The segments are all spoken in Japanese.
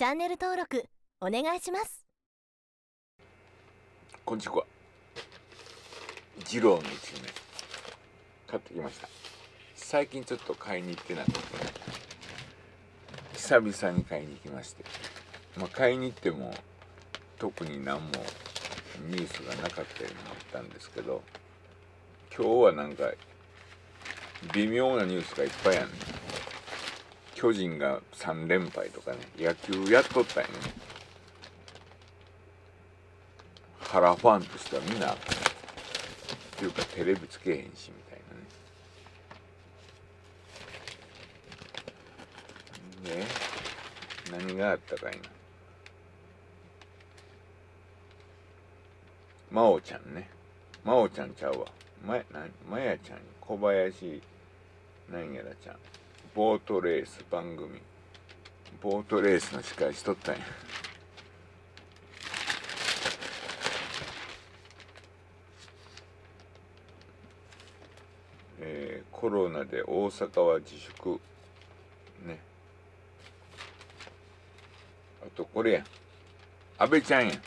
チャンネル登録お願いします。 こんにちは。二郎の一面買ってきました。最近ちょっと買いに行ってなくて、久々に買いに行きまして、買いに行っても特に何もニュースがなかったようになったんですけど、今日はなんか微妙なニュースがいっぱいあるね。巨人が3連敗とかね、野球やっとったんやね。原ファンとしてはみんなっていうかテレビつけへんしみたいなね。何があったかいな。真央ちゃんね。真央ちゃんちゃうわ。まやちゃん、小林なんやらちゃん。ボートレース番組。ボートレースの司会しとったんや。コロナで大阪は自粛ね。あとこれやん、安倍ちゃんやん。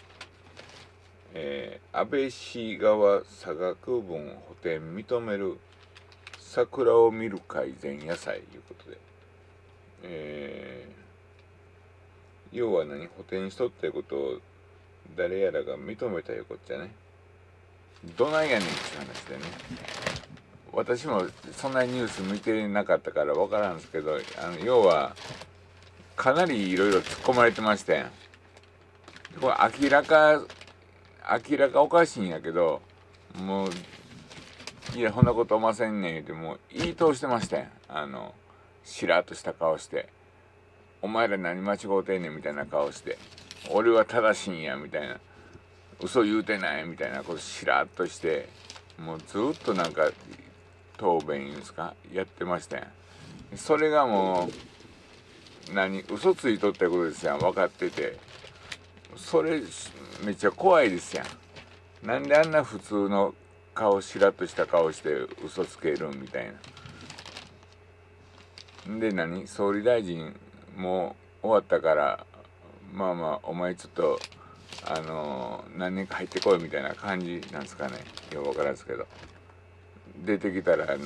安倍氏側差額分補填認める、桜を見る会前夜祭いうことで、要は何、補填しとったいうことを誰やらが認めたいうことじゃね。どないやねんって話でね。私もそんなニュース見てなかったから分からんすけど、要はかなりいろいろ突っ込まれてましたやん。これ明らかおかしいんやけど、もういや、そんなことませんねんってもう言い通してましたやん。しらっとした顔して、お前ら何間違うてんねんみたいな顔して、俺は正しいんやみたいな、嘘言うてないみたいなことしらっとして、もうずっとなんか答弁ですかやってましたやん。それがもう嘘ついとったことですやん、分かってて。それめっちゃ怖いですやん。なんであんな普通の顔、しらっとした顔して嘘つけるんみたいな。で総理大臣もう終わったから、お前ちょっと何年か入ってこいみたいな感じなんですかね。よく分からんですけど、出てきたら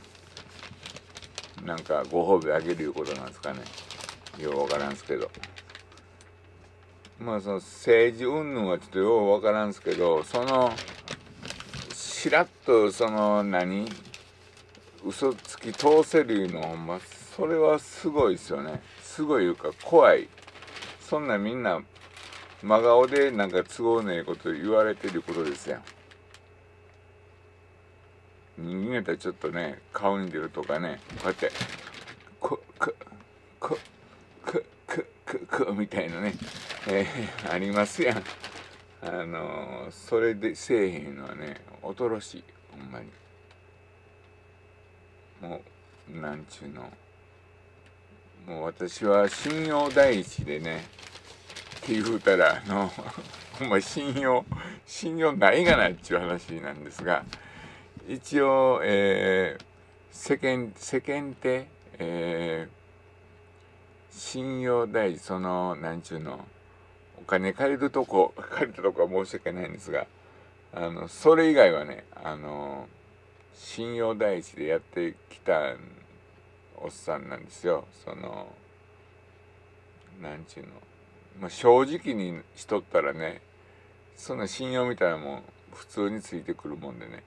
なんかご褒美あげるいうことなんですかね。よく分からんですけど、その政治云々はちょっとよう分からんすけど、しらっと嘘つき通せるいうのほんま、それはすごいですよね。すごいいうか怖い。そんなみんな真顔でなんか都合のええこと言われてることですやん。人間やったらちょっとね、顔に出るとかね、こうやってみたいなね、ありますやん。それでせえへんのはね、恐ろしい、ほんまに。もうなんちゅうの、もう私は信用第一でねって言うたらほんま信用ないがなっちゅう話なんですが、一応、世間体、信用第一、なんちゅうの、お金借りたとこは申し訳ないんですが、それ以外はね、信用第一でやってきたおっさんなんですよ。なんちゅうの、正直にしとったらね、そんな信用みたいなもん普通についてくるもんでね。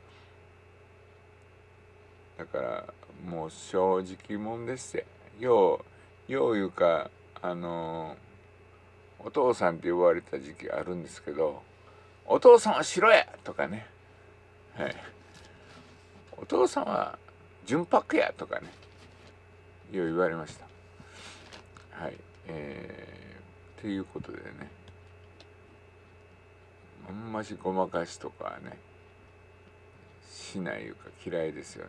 だからもう正直もんですよ。よういうか、お父さんって呼ばれた時期あるんですけど、お父さんは白やとかね、はい、お父さんは純白やとかね、よう言われました。はい、っていうことでね、あんましごまかしとかはねしないいうか嫌いですよね。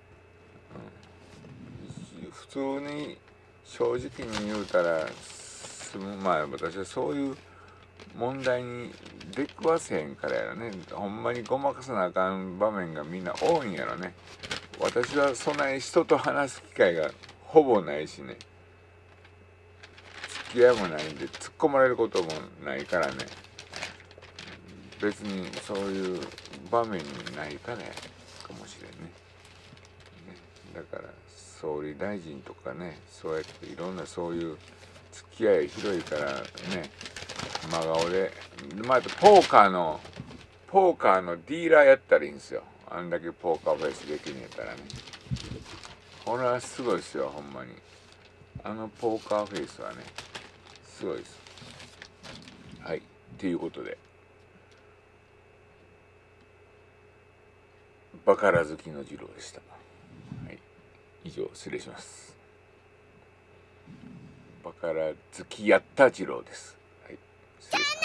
普通に正直に言うたら私はそういう問題に出くわせへんからやろね。ほんまにごまかさなあかん場面がみんな多いんやろね。私はそんなに人と話す機会がほぼないしね、 付き合いもないんで突っ込まれることもないからね、別にそういう場面にないからやかもしれんね。だから総理大臣とかね、そうやっていろんなそういう付き合い広いからね、真顔で、まずポーカーのディーラーやったらいいんですよ。あんだけポーカーフェイスできんやったらね。これはすごいですよ、ほんまに。あのポーカーフェイスはね、すごいです。はい、っていうことで、バカラ好きの次郎でした。はい、以上失礼します。バカラ好きやった次郎です。はい、失礼します。